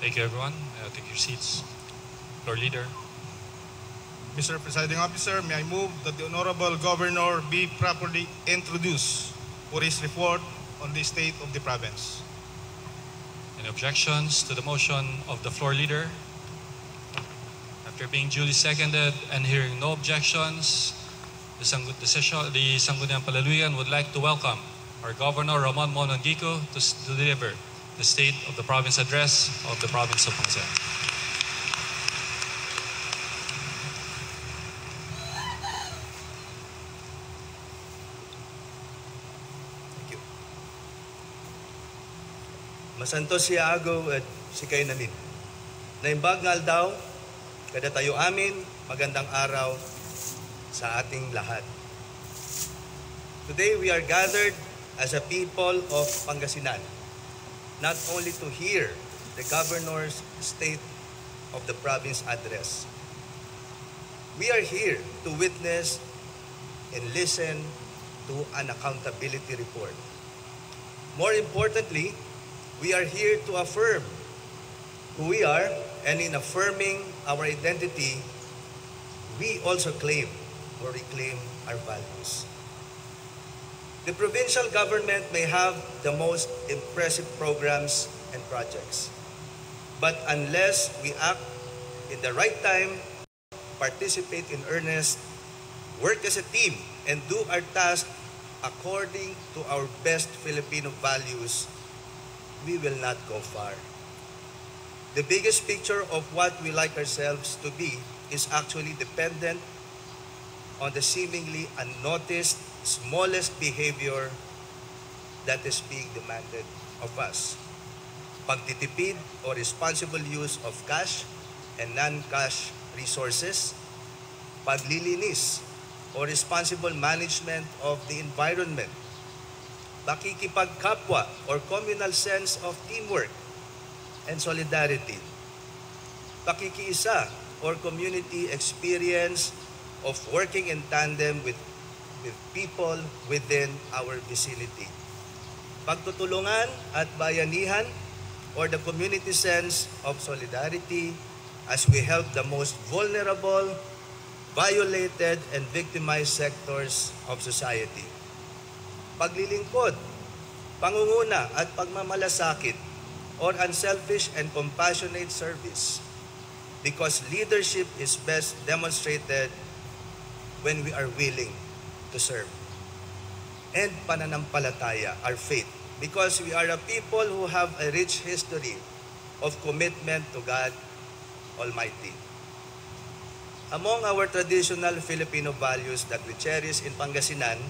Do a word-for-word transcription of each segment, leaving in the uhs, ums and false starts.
Thank you, everyone. Uh, take your seats. Floor Leader. Mister Presiding Officer, may I move that the Honorable Governor be properly introduced for his report on the state of the province. Any objections to the motion of the Floor Leader? After being duly seconded and hearing no objections, the, Sang the, session, the Sangguniang Palaluyan would like to welcome our Governor RAMON Mon to, to deliver the State of the Province Address of the Province of Pangasinan. Masantos si Agaw at si kay namin. Naimbag nga aldaw, kada tayo amin, magandang araw sa ating lahat. Today we are gathered as a people of Pangasinan, not only to hear the Governor's State of the Province address. We are here to witness and listen to an accountability report. More importantly, we are here to affirm who we are, and in affirming our identity, we also claim or reclaim our values. The provincial government may have the most impressive programs and projects, but unless we act in the right time, participate in earnest, work as a team, and do our task according to our best Filipino values, we will not go far. The biggest picture of what we like ourselves to be is actually dependent on the seemingly unnoticed, smallest behavior that is being demanded of us. Pagtitipid or responsible use of cash and non-cash resources, paglilinis or responsible management of the environment, pakikipagkapwa or communal sense of teamwork and solidarity, pakikiisa or community experience of working in tandem with, with people within our vicinity, pagtutulungan at bayanihan or the community sense of solidarity as we help the most vulnerable, violated, and victimized sectors of society. Paglilingkod, pangunguna at pagmamalasakit, or unselfish and compassionate service, because leadership is best demonstrated when we are willing to serve. And pananampalataya, our faith, because we are a people who have a rich history of commitment to God Almighty. Among our traditional Filipino values that we cherish in Pangasinan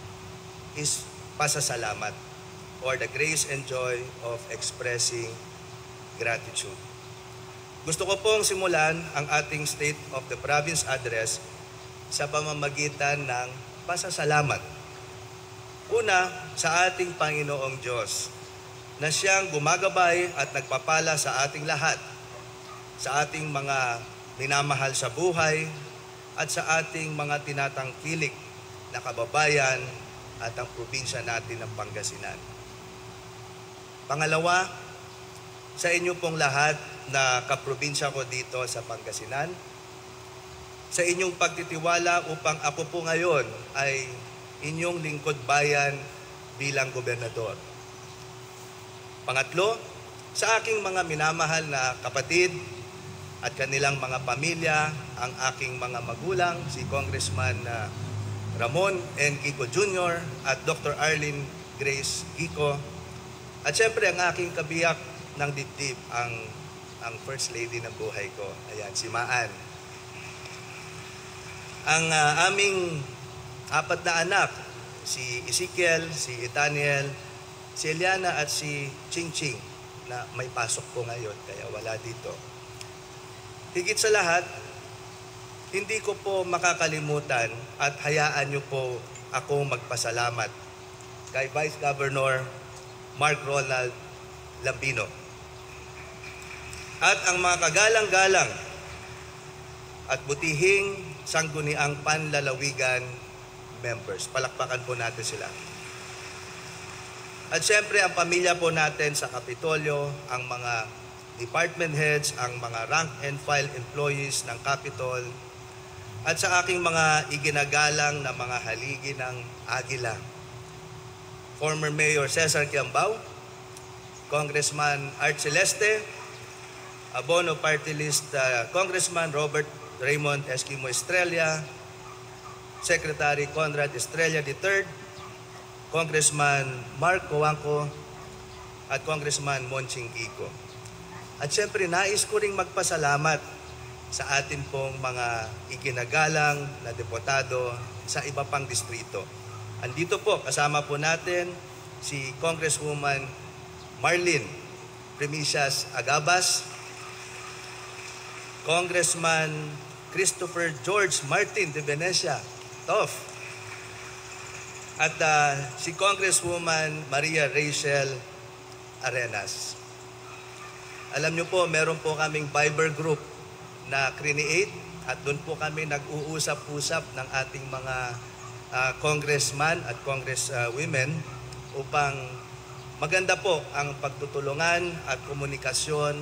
is pasasalamat, or the grace and joy of expressing gratitude. Gusto ko pong simulan ang ating State of the Province Address sa pamamagitan ng pasasalamat. Una, sa ating Panginoong Diyos, na siyang gumagabay at nagpapala sa ating lahat, sa ating mga minamahal sa buhay, at sa ating mga tinatangkilik na kababayan at ang probinsya natin ng Pangasinan. Pangalawa, sa inyo pong lahat na kaprobinsya ko dito sa Pangasinan, sa inyong pagtitiwala upang ako po ngayon ay inyong lingkod bayan bilang gobernador. Pangatlo, sa aking mga minamahal na kapatid at kanilang mga pamilya, ang aking mga magulang, si Congressman uh, Ramon N. Guico Junior at Doctor Arlene Grace Guico, at siyempre ang aking kabiyak ng dibdib, ang, ang First Lady ng buhay ko, ayan, si Maan. Ang uh, aming apat na anak, si Ezekiel, si Etaniel, si Eliana at si Ching Ching, na may pasok po ngayon kaya wala dito. Higit sa lahat, hindi ko po makakalimutan at hayaan niyo po ako magpasalamat kay Vice Governor Mark Ronald Lambino at ang mga kagalang-galang at butihing sangguniang panlalawigan members. Palakpakan po natin sila. At siyempre ang pamilya po natin sa Kapitolyo, ang mga department heads, ang mga rank and file employees ng Capitol, at sa aking mga iginagalang na mga haligi ng Agila. Former Mayor Cesar Quiambao, Congressman Art Celeste, Abono Party List uh, Congressman Robert Raymond Esquimo Estrella, Secretary Conrad Estrella the third, Congressman Mark Coangco, at Congressman Mon GUICO. At siyempre, nais ko ring magpasalamat sa atin pong mga iginagalang na deputado sa iba pang distrito. Andito po, kasama po natin si Congresswoman Marlene Primicias Agabas, Congressman Christopher George Martin de Venecia, Tof, at uh, si Congresswoman Maria Rachel Arenas. Alam niyo po, meron po kaming Viber group na create at doon po kami nag-uusap-usap ng ating mga uh, congressman at congresswomen uh, upang maganda po ang pagtutulungan at komunikasyon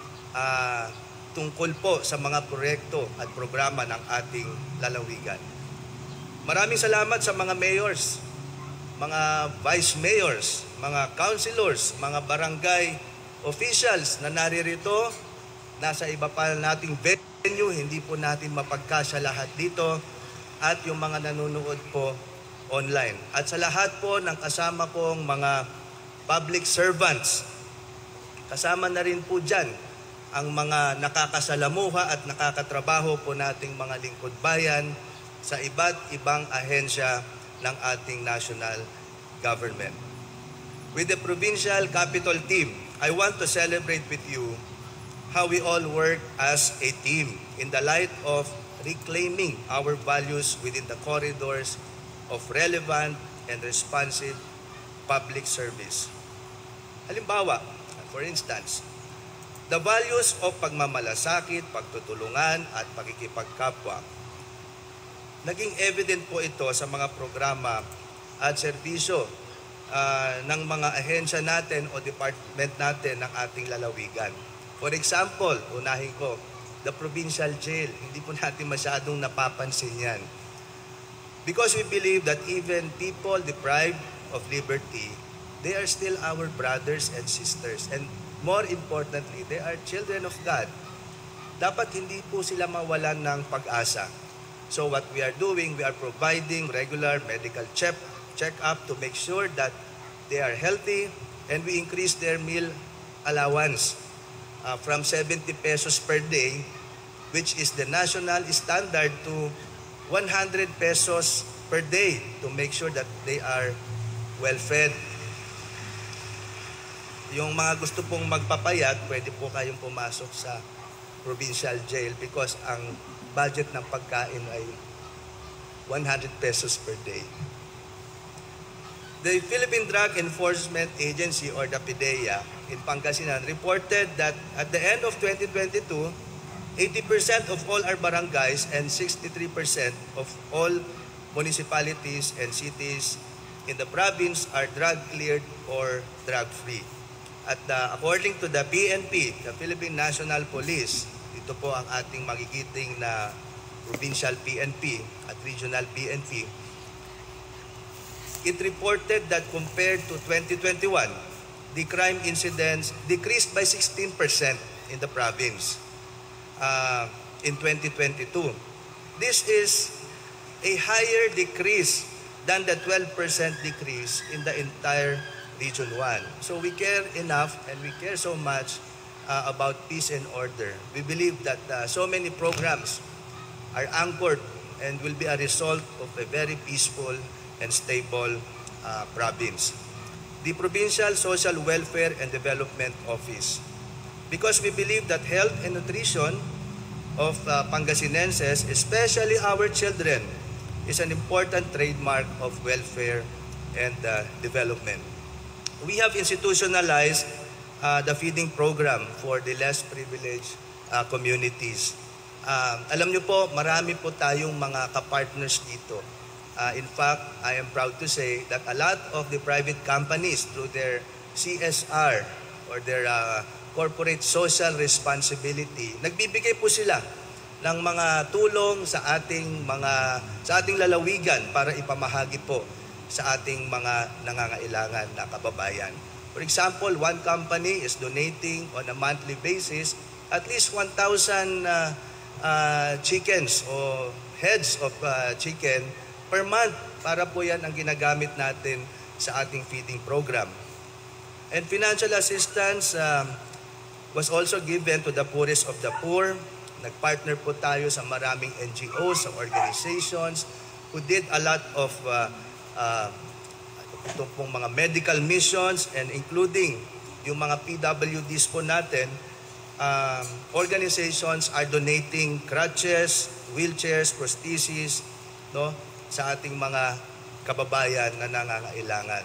uh, tungkol po sa mga proyekto at programa ng ating lalawigan. Maraming salamat sa mga mayors, mga vice mayors, mga councilors, mga barangay officials na naririto. Nasa iba pa nating venue, hindi po natin mapagkasya lahat dito, at yung mga nanonood po online. At sa lahat po ng kasama kong mga public servants, kasama na rin po dyan ang mga nakakasalamuha at nakakatrabaho po nating mga lingkod bayan sa iba't ibang ahensya ng ating national government. With the provincial capital team, I want to celebrate with you how we all work as a team in the light of reclaiming our values within the corridors of relevant and responsive public service. Halimbawa, for instance, the values of pagmamalasakit, pagtutulungan at pakikipagkapwa. Naging evident po ito sa mga programa at serbisyo uh, ng mga ahensya natin o department natin ng ating lalawigan. For example, unahin ko, the provincial jail. Hindi po natin masyadong napapansin yan. Because we believe that even people deprived of liberty, they are still our brothers and sisters. And more importantly, they are children of God. Dapat hindi po sila mawalan ng pag-asa. So what we are doing, we are providing regular medical check, check-up to make sure that they are healthy, and we increase their meal allowance uh, from seventy pesos per day, which is the national standard, to one hundred pesos per day to make sure that they are well-fed. Yung mga gusto pong magpapayat, pwede po kayong pumasok sa provincial jail because ang budget ng pagkain ay one hundred pesos per day. The Philippine Drug Enforcement Agency, or the PDEA, in Pangasinan reported that at the end of twenty twenty-two, eighty percent of all our barangays and sixty-three percent of all municipalities and cities in the province are drug-cleared or drug-free. At uh, according to the P N P, the Philippine National Police, ito po ang ating magigiting na provincial P N P at regional P N P, it reported that compared to twenty twenty-one, the crime incidents decreased by sixteen percent in the province uh, in twenty twenty-two. This is a higher decrease than the twelve percent decrease in the entire Region one. So we care enough and we care so much uh, about peace and order. We believe that uh, so many programs are anchored and will be a result of a very peaceful and stable uh, province. The Provincial Social Welfare and Development Office. Because we believe that health and nutrition of uh, Pangasinenses, especially our children, is an important trademark of welfare and uh, development. We have institutionalized uh, the feeding program for the less privileged uh, communities. Uh, alam niyo po, marami po tayong mga kapartners dito. Uh, in fact, I am proud to say that a lot of the private companies, through their C S R or their uh, corporate social responsibility. Nagbibigay po sila ng mga tulong sa ating mga sa ating lalawigan para ipamahagi po sa ating mga nangangailangan na kababayan. For example, one company is donating on a monthly basis at least one thousand uh, uh, chickens o heads of uh, chicken per month para po yan ang ginagamit natin sa ating feeding program. And financial assistance um, was also given to the poorest of the poor. Nagpartner po tayo sa maraming N G Os, sa organizations who did a lot of uh, uh, itong pong mga medical missions and including yung mga P W Ds po natin. Um, organizations are donating crutches, wheelchairs, prostheses, no, sa ating mga kababayan na nangangailangan.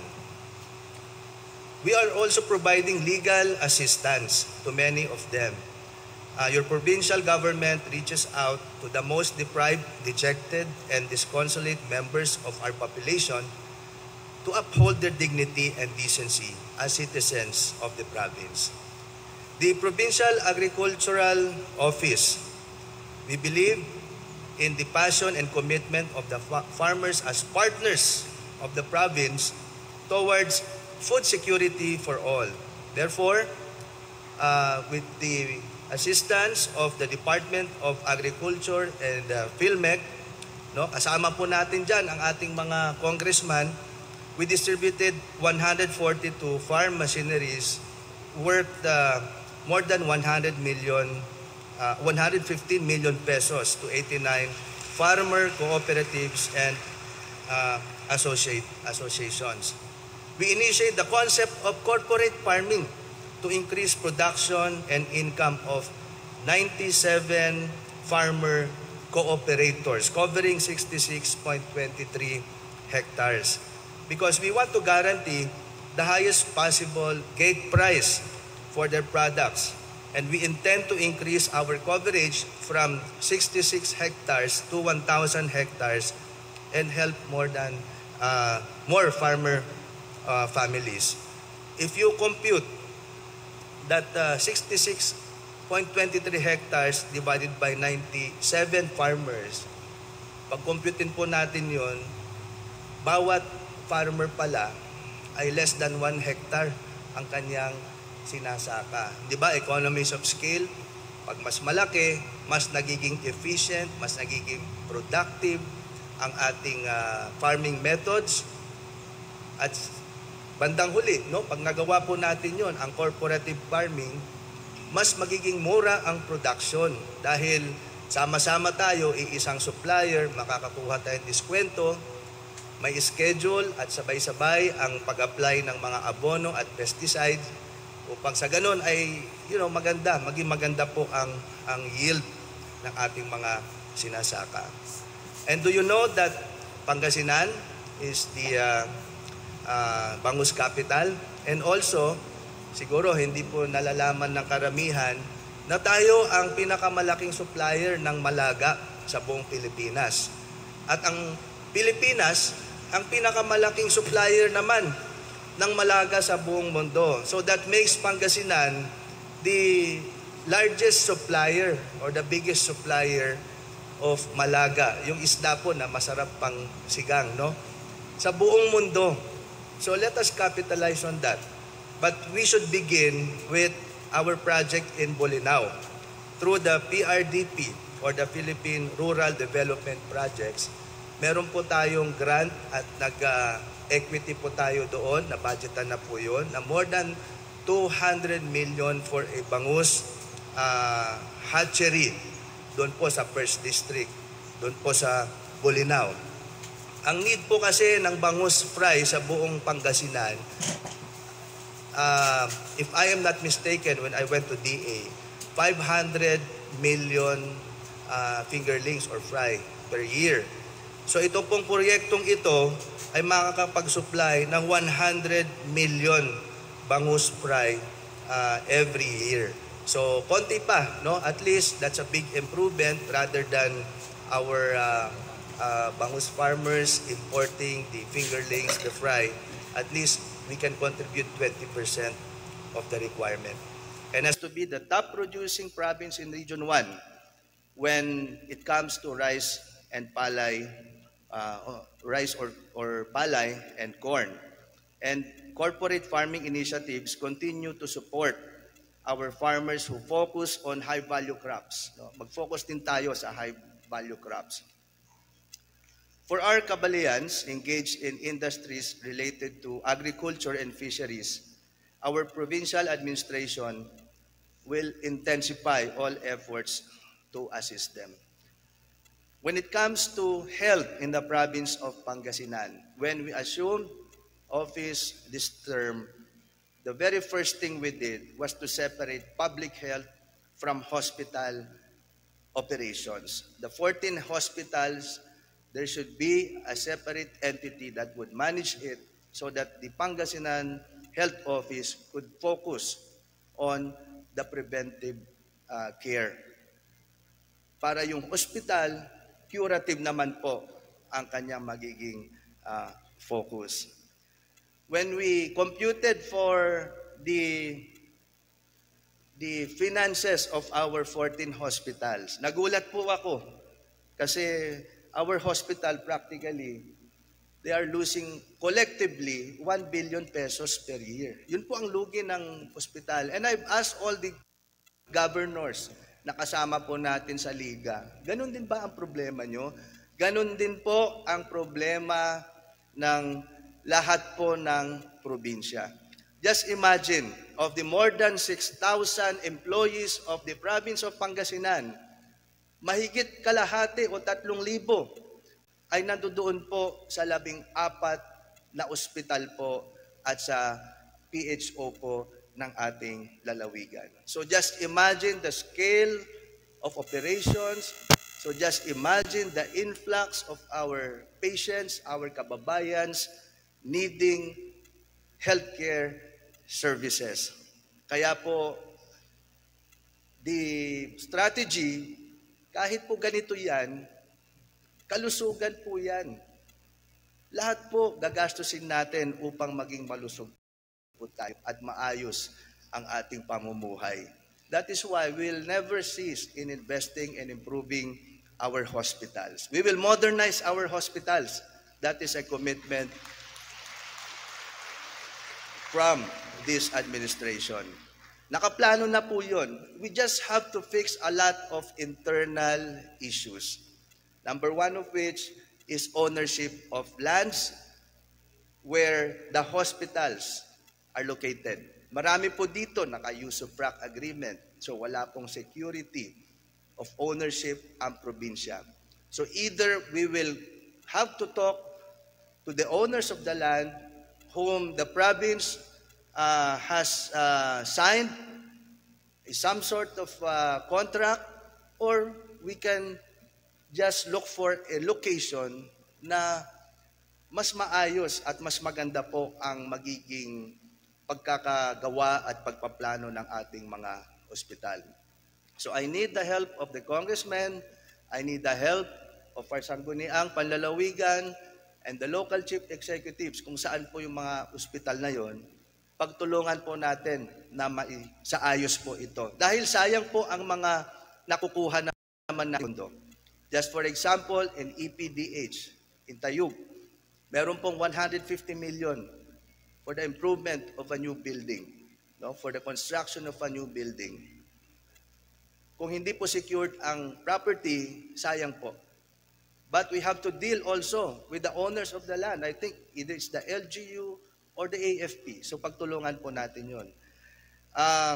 We are also providing legal assistance to many of them. Uh, your provincial government reaches out to the most deprived, dejected, and disconsolate members of our population to uphold their dignity and decency as citizens of the province. The Provincial Agricultural Office, we believe in the passion and commitment of the fa- farmers as partners of the province towards food security for all. Therefore, uh, with the assistance of the Department of Agriculture and uh, PhilMec, no, kasama po natin dyan ang ating mga congressman, we distributed one hundred forty-two farm machineries worth uh, more than one hundred million, uh, one hundred fifteen million pesos to eighty-nine farmer cooperatives and uh, associate associations. We initiate the concept of corporate farming to increase production and income of ninety-seven farmer cooperators covering sixty-six point two three hectares because we want to guarantee the highest possible gate price for their products, and we intend to increase our coverage from sixty-six hectares to one thousand hectares and help more than uh, more farmer uh, families. If you compute that uh, sixty-six point two three hectares divided by ninety-seven farmers, pag-computein po natin yon, bawat farmer pala ay less than one hectare ang kanyang sinasaka. Di ba? Economies of scale. Pag mas malaki, mas nagiging efficient, mas nagiging productive ang ating uh, farming methods. At bandang huli, no, pag nagawa po natin yon, ang corporative farming, mas magiging mura ang production dahil sama-sama tayo, iisang supplier, makakakuha tayong diskwento, may schedule at sabay-sabay ang pag-apply ng mga abono at pesticides upang sa ganun ay, you know, maganda, maging maganda po ang, ang yield ng ating mga sinasaka. And do you know that Pangasinan is the uh, uh, bangus capital? And also, siguro hindi po nalalaman ng karamihan na tayo ang pinakamalaking supplier ng malaga sa buong Pilipinas. At ang Pilipinas, ang pinakamalaking supplier naman ng malaga sa buong mundo. So that makes Pangasinan the largest supplier or the biggest supplier of malaga. Yung isda po na masarap pang sigang, no? Sa buong mundo. So let us capitalize on that. But we should begin with our project in Bolinao. Through the P R D P or the Philippine Rural Development Projects, meron po tayong grant at nag-equity po tayo doon, na budgetan na po yun, na more than two hundred million for a bangus uh, hatchery doon po sa first District, doon po sa Bolinao. Ang need po kasi ng bangus fry sa buong Pangasinan, uh, if I am not mistaken, when I went to D A, five hundred million uh, fingerlings or fry per year. So ito pong proyektong ito ay makakapag-supply ng one hundred million bangus fry uh, every year. So konti pa, no? At least that's a big improvement rather than our uh, uh, bangus farmers importing the fingerlings, the fry. At least we can contribute twenty percent of the requirement. and has to be the top producing province in Region one when it comes to rice and palay, uh, rice or, or palay and corn. And corporate farming initiatives continue to support our farmers who focus on high-value crops. No? Mag-focus din tayo sa high-value crops. For our kabalayans engaged in industries related to agriculture and fisheries, our provincial administration will intensify all efforts to assist them. When it comes to health in the province of Pangasinan, when we assumed office this term, the very first thing we did was to separate public health from hospital operations. The fourteen hospitals, there should be a separate entity that would manage it so that the Pangasinan Health Office could focus on the preventive uh, care. Para yung hospital, curative naman po ang kanyang magiging uh, focus. When we computed for the the finances of our fourteen hospitals, nagulat po ako kasi our hospital practically, they are losing collectively one billion pesos per year. Yun po ang lugi ng hospital. And I've asked all the governors na kasama po natin sa liga, ganun din ba ang problema nyo? Ganun din po ang problema ng lahat po ng probinsya. Just imagine, of the more than six thousand employees of the province of Pangasinan, mahigit kalahati o tatlong libo ay nandoon po sa labing apat na ospital po at sa P H O po ng ating lalawigan. So just imagine the scale of operations. So just imagine the influx of our patients, our kababayans needing healthcare services. Kaya po, the strategy, kahit po ganito yan, kalusugan po yan. Lahat po gagastusin natin upang maging malusog po tayo at maayos ang ating pamumuhay. That is why we'll never cease in investing and improving our hospitals. We will modernize our hospitals. That is a commitment from this administration. Nakaplano na po yun. We just have to fix a lot of internal issues. Number one of which is ownership of lands where the hospitals are located. Marami po dito naka-usufruct agreement. So wala pong security of ownership ang probinsya. So either we will have to talk to the owners of the land whom the province uh, has uh, signed some sort of uh, contract, or we can just look for a location na mas maayos at mas maganda po ang magiging pagkakagawa at pagpaplano ng ating mga ospital. So I need the help of the congressmen, I need the help of our sangguniang panlalawigan, and the local chief executives kung saan po yung mga ospital na yon, pagtulungan po natin na mai, sa ayos po ito. Dahil sayang po ang mga nakukuha naman na mundo. Just for example, in E P D H, in Tayug, meron pong one hundred fifty million for the improvement of a new building, no? For the construction of a new building. Kung hindi po secured ang property, sayang po. But we have to deal also with the owners of the land. I think either it's the L G U or the A F P. So pagtulungan po natin yun. Um,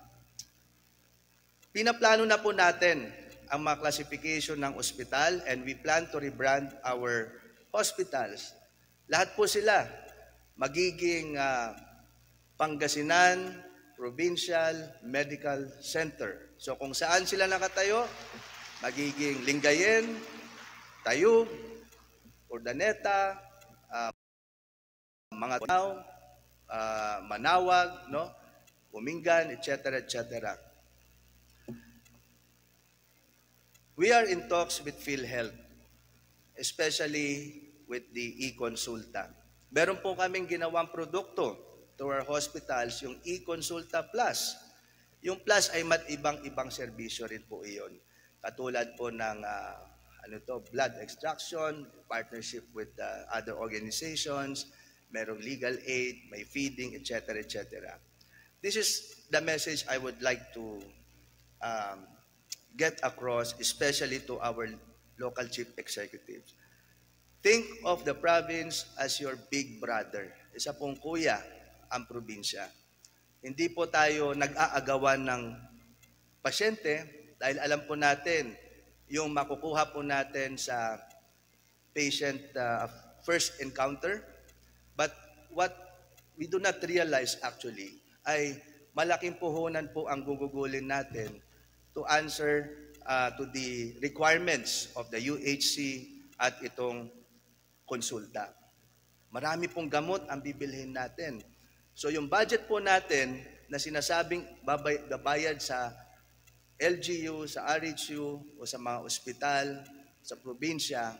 pinaplano na po natin ang mga classification ng ospital, and we plan to rebrand our hospitals. Lahat po sila magiging uh, Pangasinan Provincial Medical Center. So kung saan sila nakatayo, magiging Lingayen, Tayug, Urdaneta, uh, mga Tanaw, uh, Manawag, no? Umingan, et cetera, et cetera. We are in talks with PhilHealth, especially with the e-consulta. Meron po kaming ginawang produkto to our hospitals, yung e-consulta plus. Yung plus ay mat ibang-ibang serbisyo rin po iyon. Katulad po ng uh, ano to, blood extraction, partnership with uh, other organizations, merong legal aid, may feeding, et cetera, et cetera. This is the message I would like to um, get across, especially to our local chief executives. Think of the province as your big brother. Isa pong kuya ang probinsya. Hindi po tayo nag-aagawan ng pasyente dahil alam po natin yung makukuha po natin sa patient uh, first encounter. But what we do not realize actually ay malaking puhunan po ang gugugulin natin to answer uh, to the requirements of the U H C at itong konsulta. Marami pong gamot ang bibilhin natin. So yung budget po natin na sinasabing babay, babayad sa L G U, sa R H U o sa mga ospital, sa probinsya,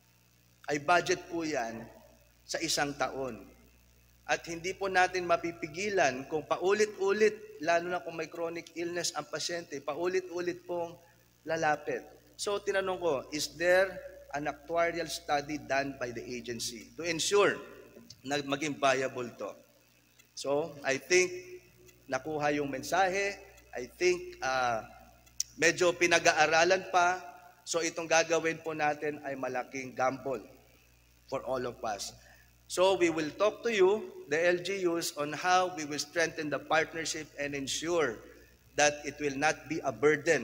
ay budget po yan sa isang taon. At hindi po natin mapipigilan kung paulit-ulit, lalo na kung may chronic illness ang pasyente, paulit-ulit pong lalapit. So tinanong ko, is there an actuarial study done by the agency to ensure na maging viable to? So I think nakuha yung mensahe. I think uh, medyo pinag-aaralan pa. So itong gagawin po natin ay malaking gamble for all of us. So we will talk to you, the L G Us, on how we will strengthen the partnership and ensure that it will not be a burden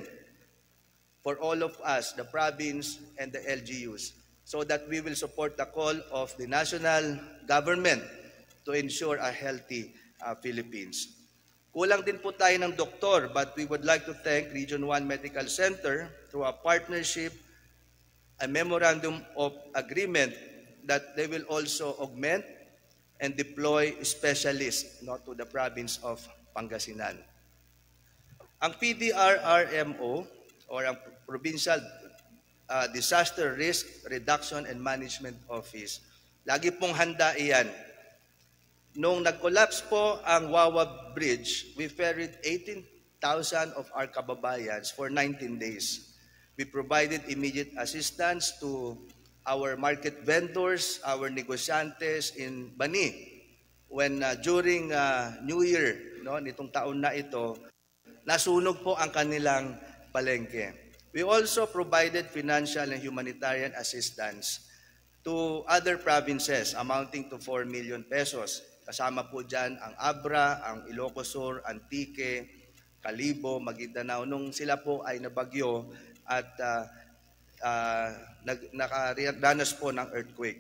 for all of us, the province and the L G Us, so that we will support the call of the national government to ensure a healthy uh, Philippines. Kulang din po tayo ng doktor, but we would like to thank Region one Medical Center through a partnership, a memorandum of agreement that they will also augment and deploy specialists not to the province of Pangasinan. Ang P D R R M O or ang Provincial uh, Disaster Risk Reduction and Management Office, lagi pong handa iyan. Nung nag-collapse po ang Wawa Bridge, we ferried eighteen thousand of our kababayans for nineteen days. We provided immediate assistance to our market vendors, our negosyantes in Bani, when uh, during uh, New Year, no, nitong taon na ito, nasunog po ang kanilang palengke. We also provided financial and humanitarian assistance to other provinces amounting to four million pesos. Kasama po dyan ang Abra, ang Ilocos Sur, Antique, Calibo, Maguindanao, nung sila po ay nabagyo at uh, uh, nakaranas po ng earthquake.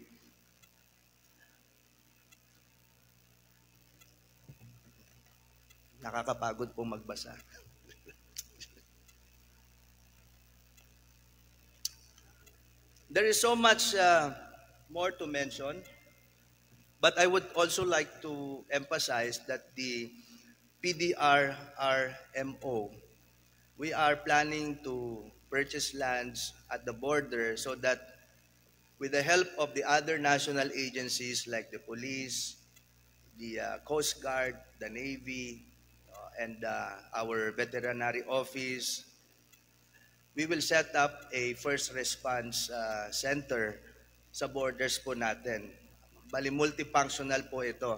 Nakakapagod po magbasa. There is so much uh, more to mention, but I would also like to emphasize that the P D R R M O, we are planning to purchase lands at the border so that with the help of the other national agencies like the police, the uh, Coast Guard, the Navy, uh, and uh, our veterinary office, we will set up a first response uh, center sa borders po natin. Bali, multifunctional po ito.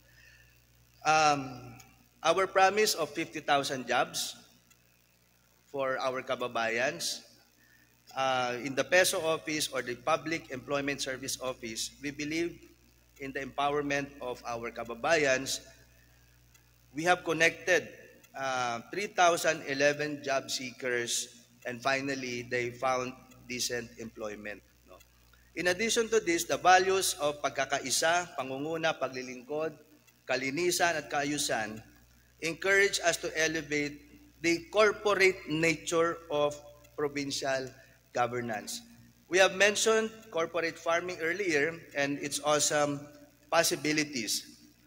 Um, our promise of fifty thousand jobs for our kababayans, uh, in the PESO office or the Public Employment Service Office, we believe in the empowerment of our kababayans. We have connected uh, three thousand eleven job seekers, and finally, they found decent employment. No? In addition to this, the values of pagkakaisa, pangunguna, paglilingkod, kalinisan at kaayusan encourage us to elevate the corporate nature of provincial governance. We have mentioned corporate farming earlier and its awesome possibilities.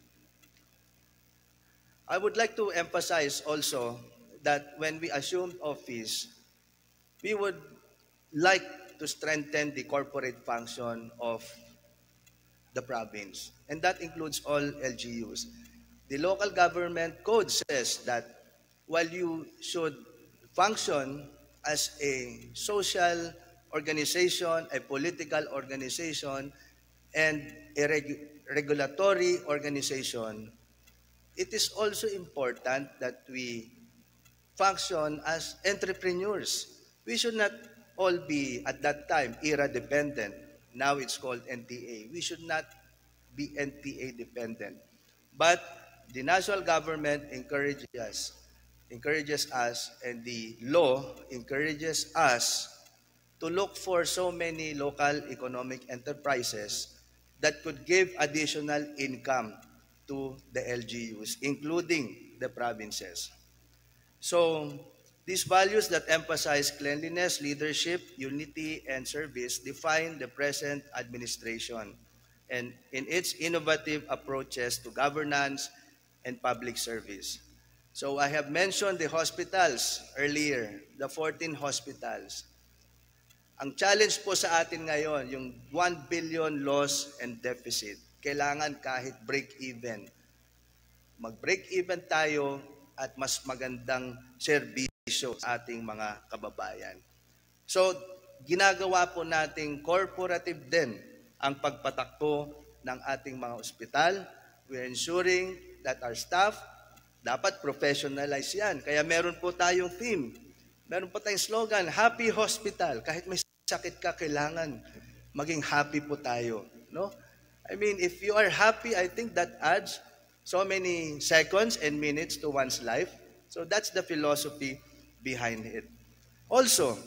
I would like to emphasize also that when we assumed office, we would like to strengthen the corporate function of the province, and that includes all L G Us. The local government code says that while you should function as a social organization, a political organization, and a regu regulatory organization, it is also important that we function as entrepreneurs. We should not all be, at that time, E R A dependent. Now it's called N T A. We should not be N T A dependent. But the national government encourages, encourages us, and the law encourages us to look for so many local economic enterprises that could give additional income to the L G Us, including the provinces. So, these values that emphasize cleanliness, leadership, unity, and service define the present administration and in its innovative approaches to governance and public service. So I have mentioned the hospitals earlier, the fourteen hospitals. Ang challenge po sa atin ngayon, yung one billion loss and deficit, kailangan kahit break-even. Mag-break-even tayo at mas magandang serbisyo sa ating mga kababayan. So, ginagawa po nating corporative din ang pagpatakbo ng ating mga ospital. We're ensuring that our staff, dapat professionalize yan. Kaya meron po tayong theme. Meron po tayong slogan, Happy Hospital. Kahit may sakit ka, kailangan maging happy po tayo. No? I mean, if you are happy, I think that adds so many seconds and minutes to one's life. So that's the philosophy behind it. Also,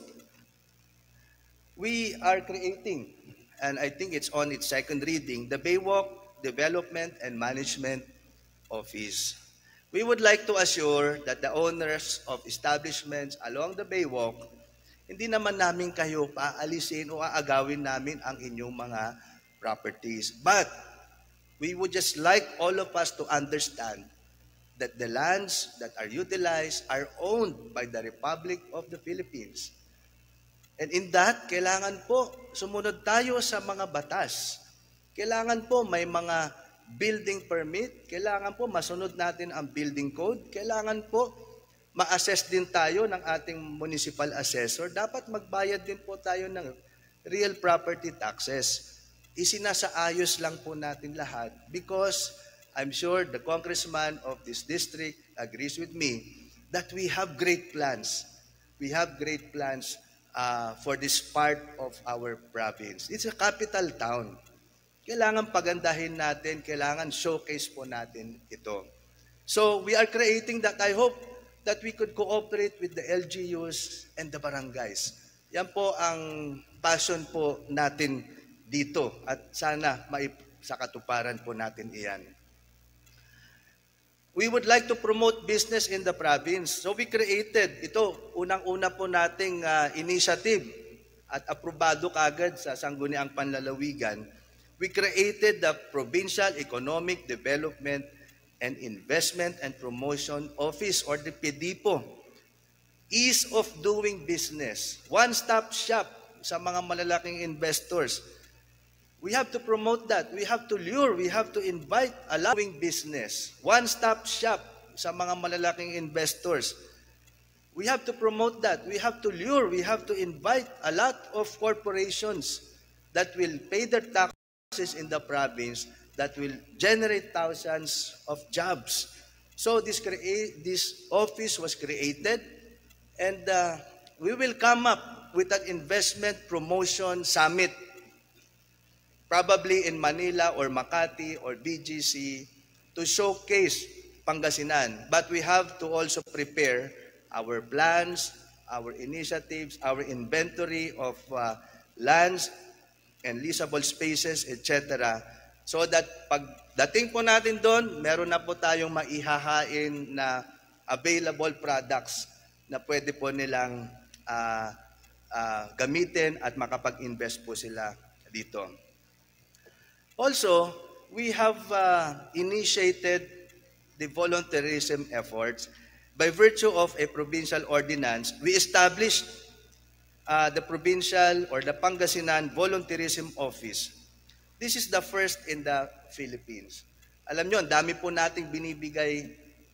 we are creating, and I think it's on its second reading, the Baywalk Development and Management Office. We would like to assure that the owners of establishments along the Baywalk, hindi naman namin kayo paalisin o aagawin namin ang inyong mga properties. But we would just like all of us to understand that the lands that are utilized are owned by the Republic of the Philippines. And in that, kailangan po sumunod tayo sa mga batas. Kailangan po may mga building permit, kailangan po masunod natin ang building code, kailangan po ma-assess din tayo ng ating municipal assessor. Dapat magbayad din po tayo ng real property taxes. Isinasaayos lang po natin lahat because I'm sure the congressman of this district agrees with me that we have great plans. We have great plans uh, for this part of our province. It's a capital town. Kailangan pagandahin natin, kailangan showcase po natin ito. So we are creating that. I hope that we could cooperate with the L G Us and the barangays. Yan po ang passion po natin dito at sana sa katuparan po natin iyan. We would like to promote business in the province. So we created, ito, unang-una po nating uh, initiative at aprobado kagad sa Sangguniang Panlalawigan. We created the Provincial Economic Development and Investment and Promotion Office or the P D P O. Ease of doing business. One-stop shop sa mga malalaking investors. We have to promote that. We have to lure, we have to invite allowing business. One-stop shop sa mga malalaking investors. We have to promote that. We have to lure, we have to invite a lot of corporations that will pay their taxes in the province, that will generate thousands of jobs. So this, create, this office was created, and uh, we will come up with an investment promotion summit, probably in Manila or Makati or B G C, to showcase Pangasinan. But we have to also prepare our plans, our initiatives, our inventory of uh, lands and leasable spaces, et cetera. So that pagdating po natin doon, meron na po tayong maihahain na available products na pwede po nilang uh, uh, gamitin at makapag-invest po sila dito. Also, we have uh, initiated the volunteerism efforts. By virtue of a provincial ordinance, we established uh, the provincial or the Pangasinan Volunteerism Office. This is the first in the Philippines. Alam nyo, ang dami po nating binibigay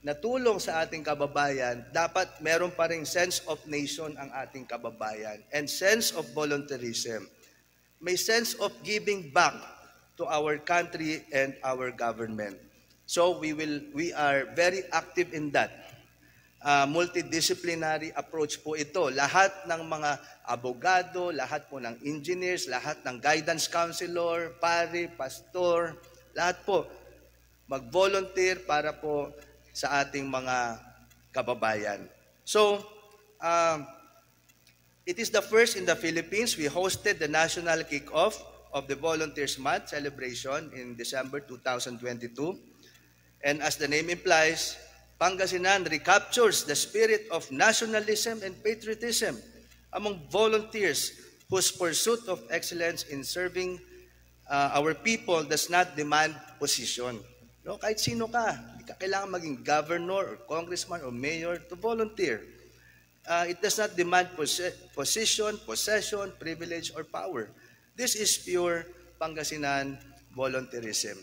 na tulong sa ating kababayan, dapat meron pa ring sense of nation ang ating kababayan and sense of volunteerism. May sense of giving back to our country and our government. So we will we are very active in that. Uh, multidisciplinary approach po ito. Lahat ng mga abogado, lahat po ng engineers, lahat ng guidance counselor, pare, pastor, lahat po mag-volunteer para po sa ating mga kababayan. So, um, it is the first in the Philippines. We hosted the national kick-off of the Volunteers Month celebration in December two thousand twenty-two. And as the name implies, Pangasinan recaptures the spirit of nationalism and patriotism among volunteers whose pursuit of excellence in serving uh, our people does not demand position. No, kahit sino ka, hindi ka kailangan maging governor or congressman or mayor to volunteer. Uh, it does not demand pos- position, possession, privilege, or power. This is pure Pangasinan volunteerism.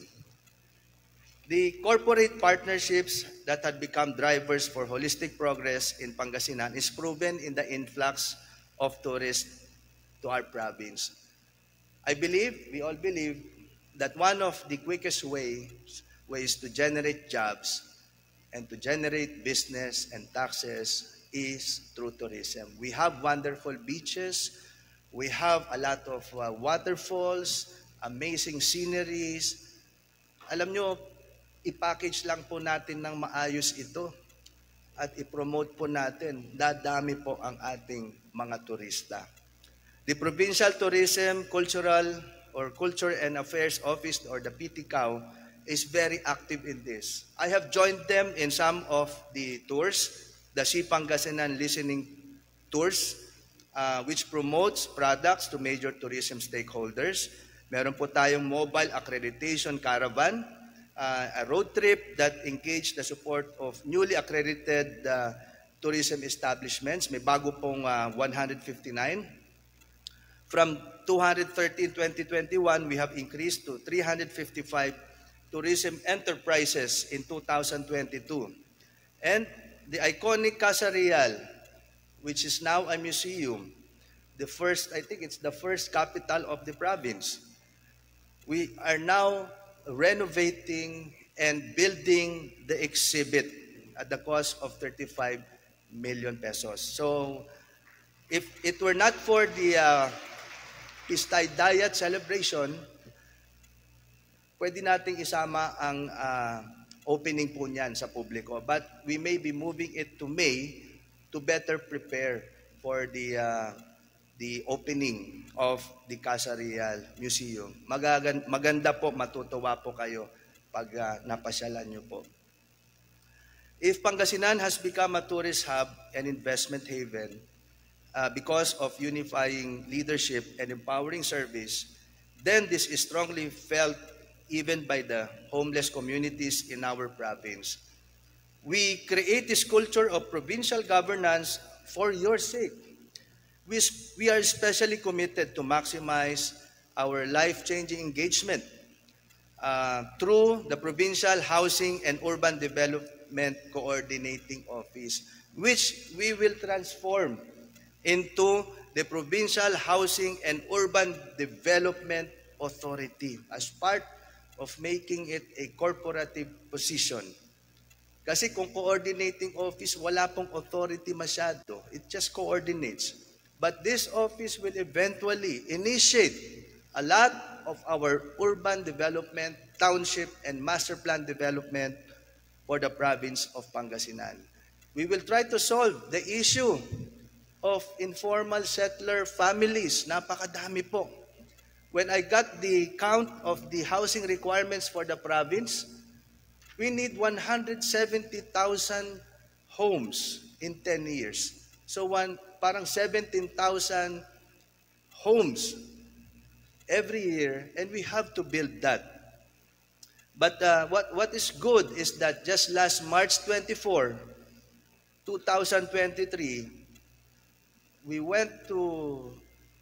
The corporate partnerships that had become drivers for holistic progress in Pangasinan is proven in the influx of tourists to our province. I believe, we all believe, that one of the quickest ways, ways to generate jobs and to generate business and taxes is through tourism. We have wonderful beaches, we have a lot of uh, waterfalls, amazing sceneries. Alam nyo, i-package lang po natin ng maayos ito at i-promote po natin, dadami po ang ating mga turista. The Provincial Tourism, Cultural or Culture and Affairs Office or the P T C A O is very active in this. I have joined them in some of the tours, the Si Pangasinan Listening Tours, uh, which promotes products to major tourism stakeholders. Meron po tayong mobile accreditation caravan, uh, a road trip that engaged the support of newly accredited uh, tourism establishments. May bago pong uh, one hundred fifty-nine. From two hundred thirty in twenty twenty-one, we have increased to three hundred fifty-five tourism enterprises in two thousand twenty-two. And the iconic Casa Real, which is now a museum, the first, I think it's the first capital of the province. We are now renovating and building the exhibit at the cost of thirty-five million pesos. So if it were not for the uh, Pistay Diet celebration, pwede nating isama ang uh, opening po niyan sa publiko. But we may be moving it to May to better prepare for the uh, the opening of the Casa Real Museum. Magagan, maganda po, matutuwa po kayo pag uh, napasyalan nyo po. If Pangasinan has become a tourist hub and investment haven uh, because of unifying leadership and empowering service, then this is strongly felt even by the homeless communities in our province. We create this culture of provincial governance for your sake. We, we are especially committed to maximize our life-changing engagement uh, through the Provincial Housing and Urban Development Coordinating Office, which we will transform into the Provincial Housing and Urban Development Authority as part of making it a corporative position. Kasi kung coordinating office, wala pong authority masyado. It just coordinates. But this office will eventually initiate a lot of our urban development, township, and master plan development for the province of Pangasinan. We will try to solve the issue of informal settler families. Napakadami po. When I got the count of the housing requirements for the province, we need one hundred seventy thousand homes in ten years. So one, parang seventeen thousand homes every year, and we have to build that. But uh, what, what is good is that just last March twenty-fourth, two thousand twenty-three, we went to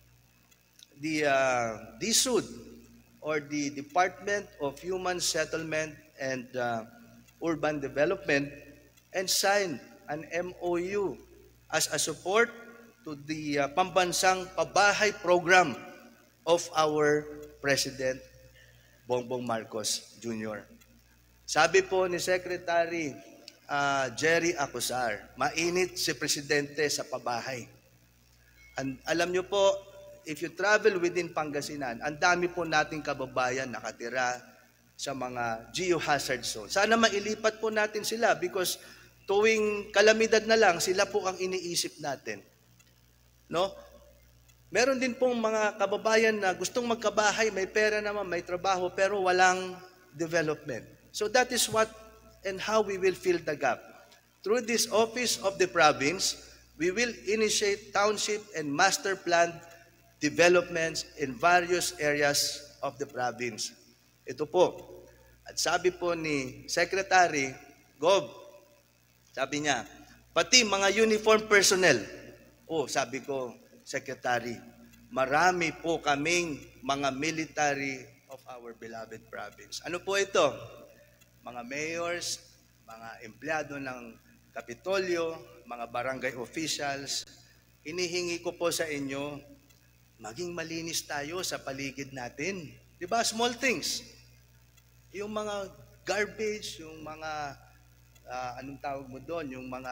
the uh, D S U D, or the Department of Human Settlement and uh, Urban Development, and signed an M O U as a support to the uh, pambansang pabahay program of our President Bongbong Marcos Junior Sabi po ni Secretary uh, Jerry Acosar, mainit si Presidente sa pabahay. And alam nyo po, if you travel within Pangasinan, ang dami po nating kababayan nakatira sa mga geohazard zone. Sana mailipat po natin sila because tuwing kalamidad na lang, sila po ang iniisip natin. No? Meron din pong mga kababayan na gustong magkabahay, may pera naman, may trabaho, pero walang development. So that is what and how we will fill the gap. Through this office of the province, we will initiate township and master plan developments in various areas of the province. Ito po. At sabi po ni Secretary Gob, sabi niya, pati mga uniform personnel. Oh, sabi ko, Secretary, marami po kaming mga military of our beloved province. Ano po ito? Mga mayors, mga empleyado ng Kapitolyo, mga barangay officials, hinihingi ko po sa inyo, maging malinis tayo sa paligid natin. Di ba? Small things. Yung mga garbage, yung mga, uh, anong tawag mo doon, yung mga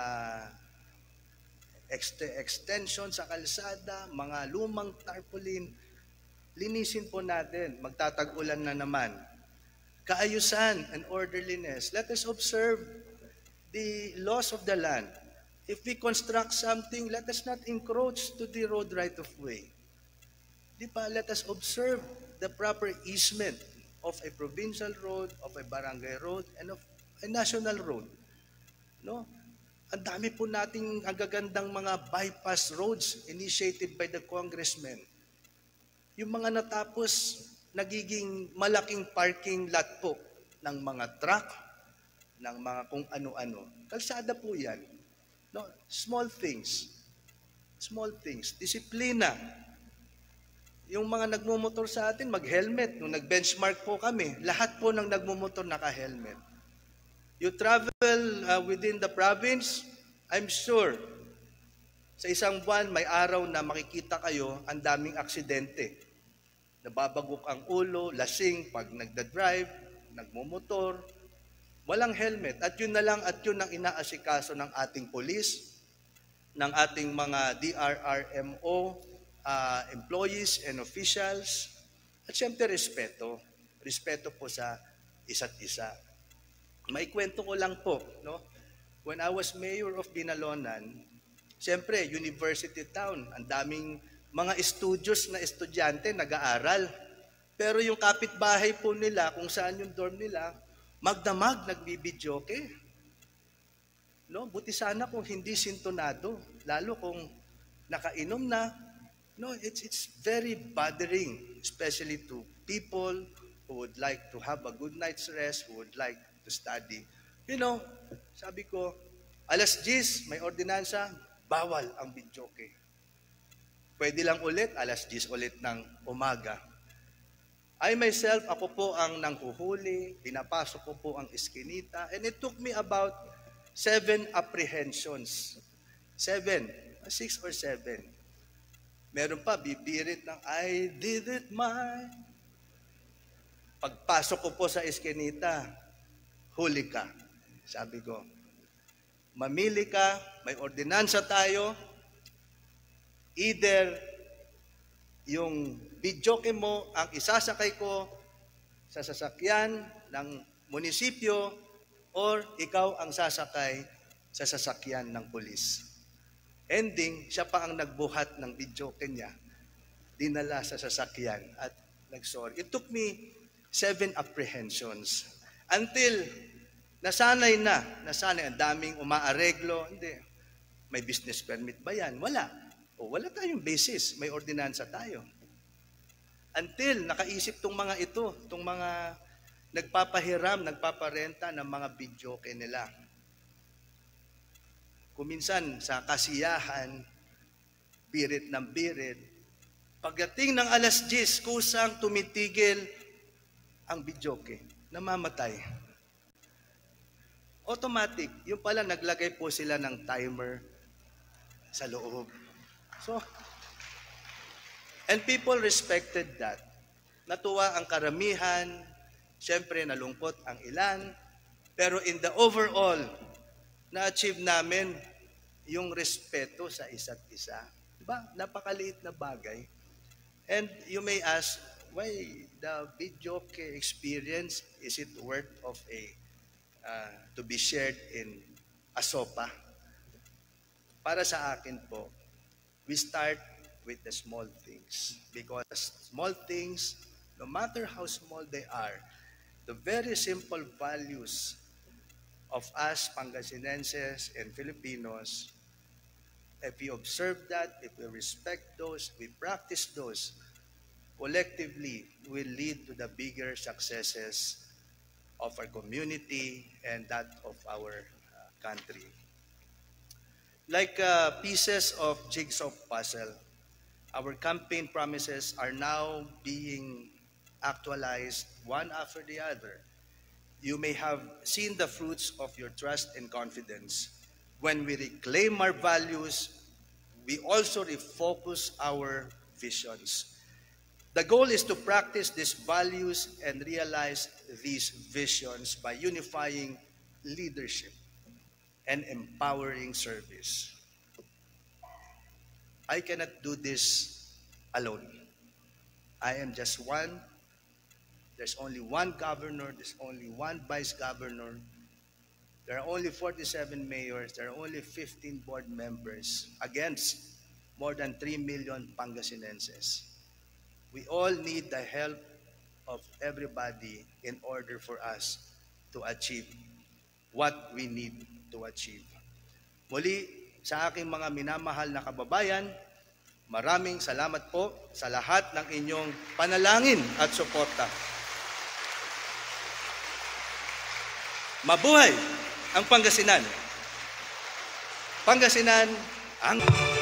extension sa kalsada, mga lumang tarpaulin, linisin po natin. Magtatag-ulan na naman. Kaayusan and orderliness. Let us observe the laws of the land. If we construct something, let us not encroach to the road right of way. Di ba? Let us observe the proper easement of a provincial road, of a barangay road, and of a national road. No? Ang dami po nating ang gagandang mga bypass roads initiated by the congressmen. Yung mga natapos, nagiging malaking parking lot po ng mga truck, ng mga kung ano-ano. Kalsada po yan. No? Small things. Small things. Disiplina. Yung mga nagmumotor sa atin, mag-helmet. Nung nag-benchmark po kami, lahat po ng nagmumotor naka-helmet. You travel uh, within the province, I'm sure, sa isang buwan, may araw na makikita kayo, ang daming aksidente. Nababagok ang ulo, lasing, pag nagda-drive, nagmumotor, walang helmet. At yun na lang, at yun ang inaasikaso ng ating polis, ng ating mga D R R M O, uh, employees and officials, at syempre respeto. Respeto po sa isa't isa. May kwento ko lang po, no? When I was mayor of Binalonan, siyempre, university town, ang daming mga studios na estudyante nag-aaral. Pero yung kapitbahay po nila, kung saan yung dorm nila, magdamag, nagbibidyoke. No? Buti sana kung hindi sintonado, lalo kung nakainom na. No, it's, it's very bothering, especially to people who would like to have a good night's rest, who would like to study. You know, sabi ko, alas diyes, may ordinansa, bawal ang bidyoke. Pwede lang ulit, alas diyes ulit ng umaga. I myself, ako po ang nanghuhuli, pinapasok ko po ang iskinita, and it took me about seven apprehensions. Seven, six or seven. Meron pa, bibirit ng, I did it my. Pagpasok ko po sa iskinita, huli ka. Sabi ko, mamili ka, may ordinansa tayo, either yung bidyoke mo ang isasakay ko sa sasakyan ng munisipyo or ikaw ang sasakay sa sasakyan ng pulis. Ending, siya pa ang nagbuhat ng bidyoke niya, dinala sa sasakyan at nagsorry. It took me seven apprehensions until nasanay na, nasanay, ang daming umaareglo, hindi, may business permit ba yan? Wala. O wala tayong basis, may ordinansa tayo. Until nakaisip tong mga ito, tong mga nagpapahiram, nagpaparenta ng mga bidyoke nila. Kuminsan sa kasiyahan, birit ng birit, pagdating ng alas diyes, kusang tumitigil ang bidyoke, namamatay. automatic. Yung pala, naglagay po sila ng timer sa loob. So, and people respected that. Natuwa ang karamihan, siyempre nalungkot ang ilan, pero in the overall, na-achieve namin yung respeto sa isa't isa. Diba? Napakaliit na bagay. And you may ask, why the video experience, is it worth of a uh, to be shared in a SOPA? Para sa akin po, we start with the small things. Because small things, no matter how small they are, the very simple values of us Pangasinenses and Filipinos, if we observe that, if we respect those, we practice those, collectively will lead to the bigger successes of our community and that of our uh, country. Like uh, pieces of jigsaw puzzle, our campaign promises are now being actualized one after the other. You may have seen the fruits of your trust and confidence. When we reclaim our values, we also refocus our visions. The goal is to practice these values and realize these visions by unifying leadership and empowering service. I cannot do this alone. I am just one. There's only one governor, there's only one vice governor. There are only forty-seven mayors, there are only fifteen board members against more than three million Pangasinenses. We all need the help of everybody in order for us to achieve what we need to achieve. Muli, sa aking mga minamahal na kababayan, maraming salamat po sa lahat ng inyong panalangin at suporta. Mabuhay ang Pangasinan! Pangasinan ang...